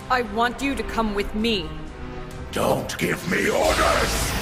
I want you to come with me. Don't give me orders!